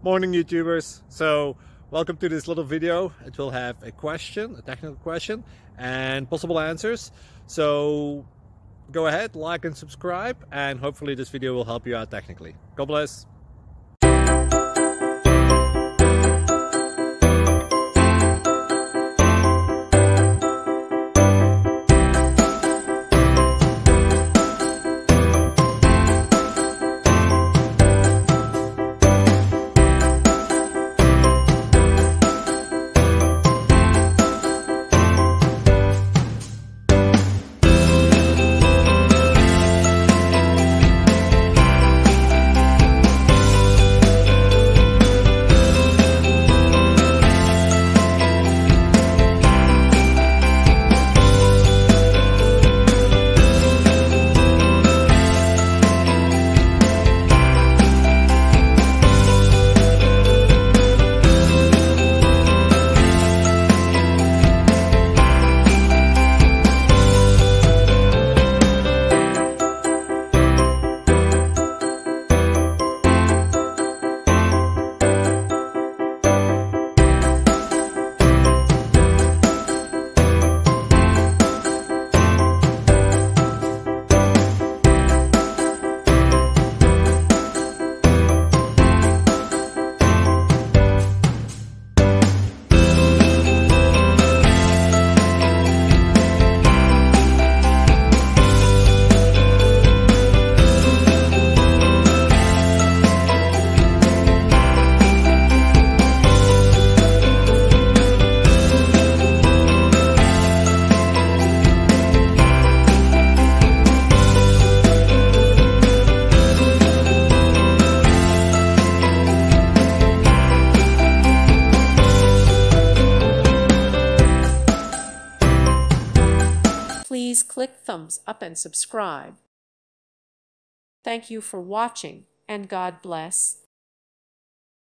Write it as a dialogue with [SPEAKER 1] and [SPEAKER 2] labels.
[SPEAKER 1] Morning YouTubers. So welcome to this little video. It will have a question, a technical question, and possible answers. So go ahead, like and subscribe, and hopefully this video will help you out technically. God bless.
[SPEAKER 2] Please click thumbs up and subscribe. Thank you for watching, and God bless.